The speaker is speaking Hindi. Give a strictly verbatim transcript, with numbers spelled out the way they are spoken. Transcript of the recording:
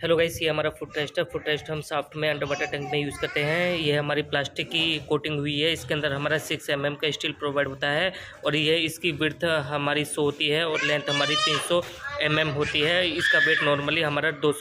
हेलो गाइस, ये हमारा फुट रेस्ट है। फुट रेस्ट हम सॉफ्ट में अंडर वाटर टैंक में यूज़ करते हैं। ये हमारी प्लास्टिक की कोटिंग हुई है। इसके अंदर हमारा सिक्स एम एम का स्टील प्रोवाइड होता है और ये इसकी विड्थ हमारी सौ होती है और लेंथ हमारी तीन सौ एम एम होती है। इसका वेट नॉर्मली हमारा दो